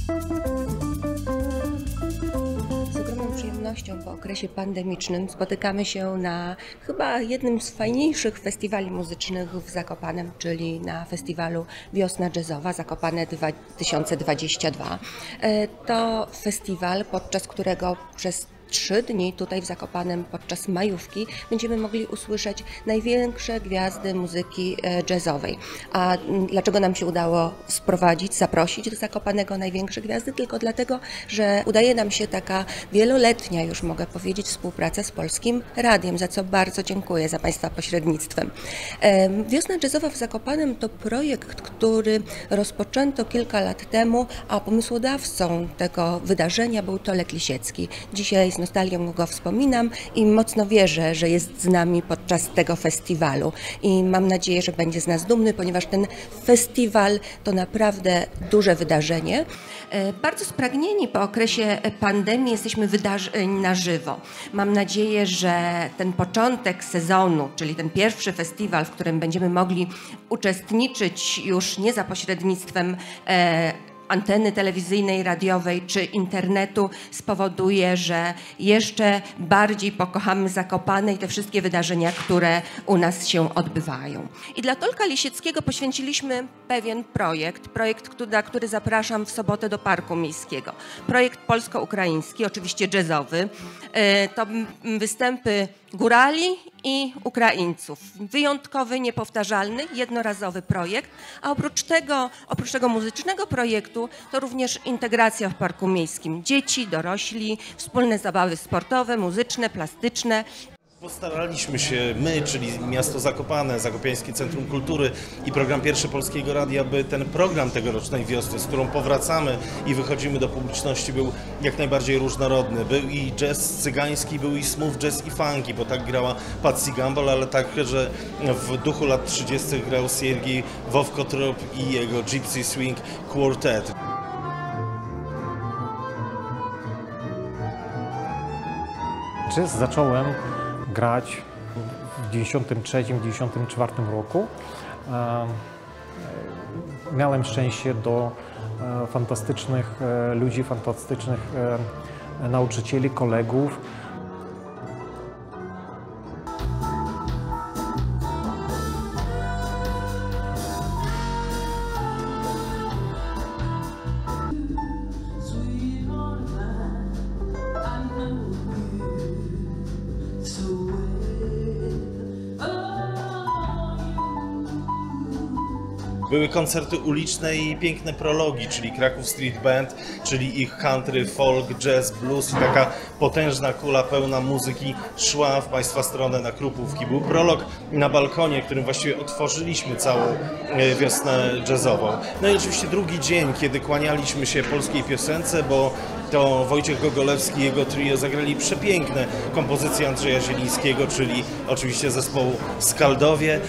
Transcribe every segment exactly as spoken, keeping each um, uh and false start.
Z ogromną przyjemnością po okresie pandemicznym spotykamy się na chyba jednym z fajniejszych festiwali muzycznych w Zakopanem, czyli na festiwalu Wiosna Jazzowa Zakopane dwa tysiące dwadzieścia dwa. To festiwal, podczas którego przez trzy dni tutaj w Zakopanem podczas majówki będziemy mogli usłyszeć największe gwiazdy muzyki jazzowej. A dlaczego nam się udało sprowadzić, zaprosić do Zakopanego największe gwiazdy? Tylko dlatego, że udaje nam się taka wieloletnia, już mogę powiedzieć, współpraca z Polskim Radiem, za co bardzo dziękuję za Państwa pośrednictwem. Wiosna Jazzowa w Zakopanem to projekt, który rozpoczęto kilka lat temu, a pomysłodawcą tego wydarzenia był Tolek Lisiecki. Dzisiaj z nostalgią go wspominam i mocno wierzę, że jest z nami podczas tego festiwalu i mam nadzieję, że będzie z nas dumny, ponieważ ten festiwal to naprawdę duże wydarzenie. Bardzo spragnieni po okresie pandemii jesteśmy wydarzeń na żywo. Mam nadzieję, że ten początek sezonu, czyli ten pierwszy festiwal, w którym będziemy mogli uczestniczyć już nie za pośrednictwem e, anteny telewizyjnej, radiowej czy internetu, spowoduje, że jeszcze bardziej pokochamy Zakopane i te wszystkie wydarzenia, które u nas się odbywają. I dla Tolka Lisieckiego poświęciliśmy pewien projekt, projekt, na który zapraszam w sobotę do Parku Miejskiego. Projekt polsko-ukraiński, oczywiście jazzowy. To występy górali i Ukraińców. Wyjątkowy, niepowtarzalny, jednorazowy projekt, a oprócz tego, oprócz tego muzycznego projektu to również integracja w Parku Miejskim. Dzieci, dorośli, wspólne zabawy sportowe, muzyczne, plastyczne. Postaraliśmy się my, czyli miasto Zakopane, Zakopiańskie Centrum Kultury i program Pierwszy Polskiego Radia, by ten program tegorocznej wiosny, z którą powracamy i wychodzimy do publiczności, był jak najbardziej różnorodny. Był i jazz cygański, był i smooth jazz i funky, bo tak grała Patsy Gamble, ale także w duchu lat trzydziestych grał Siergiej Wowkotrop i jego Gypsy Swing Quartet. Jazz zacząłem grać w dziewięćdziesiątym trzecim dziewięćdziesiątym czwartym roku. Miałem szczęście do fantastycznych ludzi, fantastycznych nauczycieli, kolegów. Były koncerty uliczne i piękne prologi, czyli Kraków Street Band, czyli ich country, folk, jazz, blues i taka potężna kula pełna muzyki szła w Państwa stronę na Krupówki. Był prolog na balkonie, którym właściwie otworzyliśmy całą wiosnę jazzową. No i oczywiście drugi dzień, kiedy kłanialiśmy się polskiej piosence, bo to Wojciech Gogolewski i jego trio zagrali przepiękne kompozycje Andrzeja Zielińskiego, czyli oczywiście zespołu Skaldowie.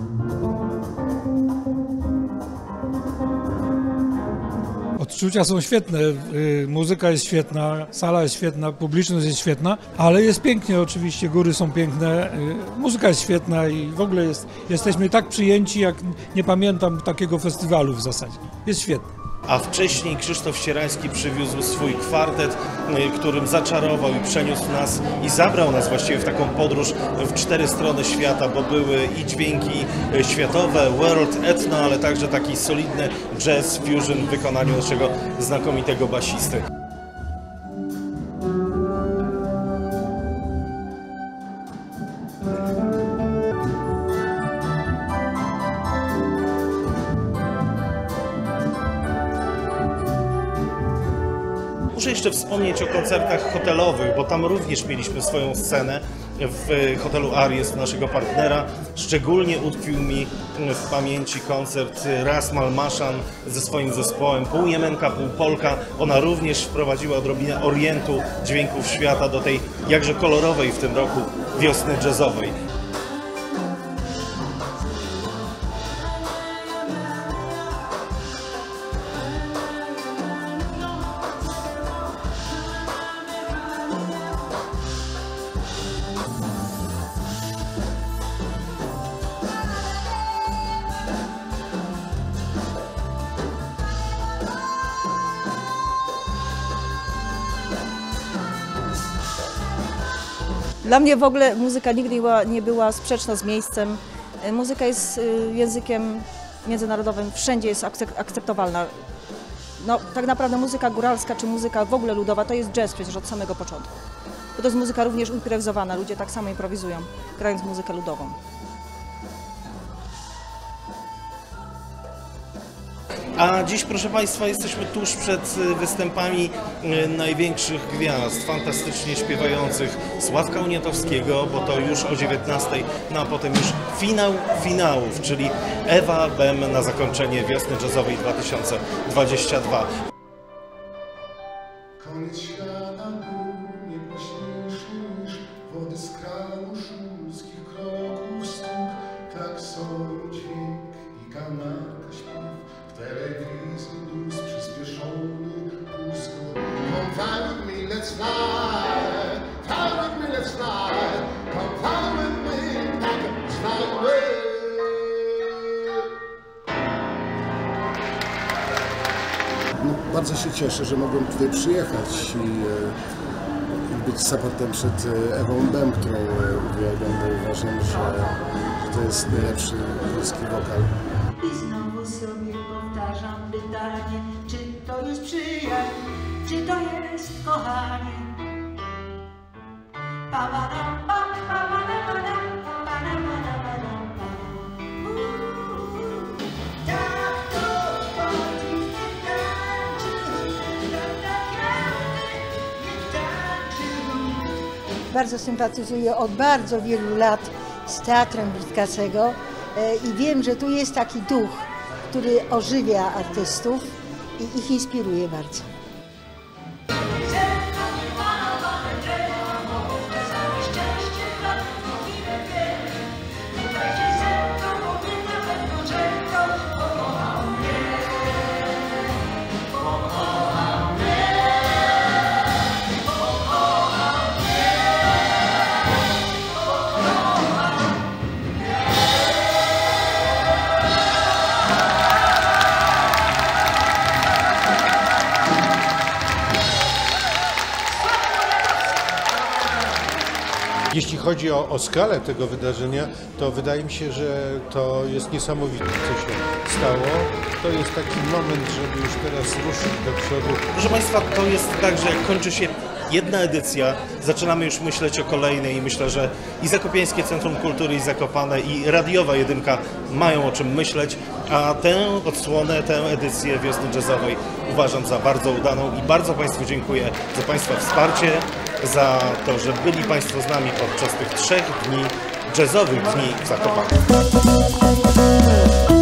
Odczucia są świetne, muzyka jest świetna, sala jest świetna, publiczność jest świetna, ale jest pięknie oczywiście, góry są piękne, muzyka jest świetna i w ogóle jest, jesteśmy tak przyjęci, jak nie pamiętam takiego festiwalu w zasadzie. Jest świetny. A wcześniej Krzysztof Ścierański przywiózł swój kwartet, którym zaczarował i przeniósł nas i zabrał nas właściwie w taką podróż w cztery strony świata, bo były i dźwięki światowe, world, etno, ale także taki solidny jazz fusion w wykonaniu naszego znakomitego basisty. Muszę jeszcze wspomnieć o koncertach hotelowych, bo tam również mieliśmy swoją scenę w hotelu Aries naszego partnera. Szczególnie utkwił mi w pamięci koncert Ras Malmaszan ze swoim zespołem, pół Jemenka, pół Polka. Ona również wprowadziła odrobinę orientu dźwięków świata do tej jakże kolorowej w tym roku wiosny jazzowej. Dla mnie w ogóle muzyka nigdy nie była, nie była sprzeczna z miejscem. Muzyka jest językiem międzynarodowym, wszędzie jest akceptowalna. No, tak naprawdę muzyka góralska czy muzyka w ogóle ludowa to jest jazz przecież od samego początku. Bo to jest muzyka również improwizowana, ludzie tak samo improwizują, grając muzykę ludową. A dziś, proszę Państwa, jesteśmy tuż przed występami największych gwiazd, fantastycznie śpiewających Sławka Uniatowskiego, bo to już o dziewiętnastej, no a potem już finał finałów, czyli Ewa Bem na zakończenie Wiosny Jazzowej dwa tysiące dwudziestej drugiej. Koniec świata był niegłośniejszy niż wody z kranu szulskich kroków stóp, klakson, dźwięk i kanarka śpiew. W telewizji dus przyspieszony pusk. Come fly with me, let's fly. Fly with me, let's fly. Come fly with me, let's fly away. No, bardzo się cieszę, że mogłem tutaj przyjechać i, i być supportem przed Ewą Bem, którą uwielbiam, bo uważam, że, że to jest najlepszy polski wokal. I znowu sobie powtarzam pytanie, czy to jest przyjaźń, czy to jest kochanie. Pa, pa, pa, pa, pa, pa, pa, pa, pa, pa, pa, pa. Tak to chodzi, nie tańczy, tak kwiaty, nie tańczy. Bardzo sympatyzuję od bardzo wielu lat z teatrem Witkacego i wiem, że tu jest taki duch, który ożywia artystów i ich inspiruje bardzo. Jeśli chodzi o, o skalę tego wydarzenia, to wydaje mi się, że to jest niesamowite, co się stało. To jest taki moment, żeby już teraz ruszyć do przodu. Proszę Państwa, to jest tak, że jak kończy się jedna edycja, zaczynamy już myśleć o kolejnej i myślę, że i Zakopiańskie Centrum Kultury, i Zakopane, i Radiowa Jedynka mają o czym myśleć, a tę odsłonę, tę edycję Wiosny Jazzowej uważam za bardzo udaną i bardzo Państwu dziękuję za Państwa wsparcie, za to, że byli Państwo z nami podczas tych trzech dni, jazzowych dni w Zakopanem.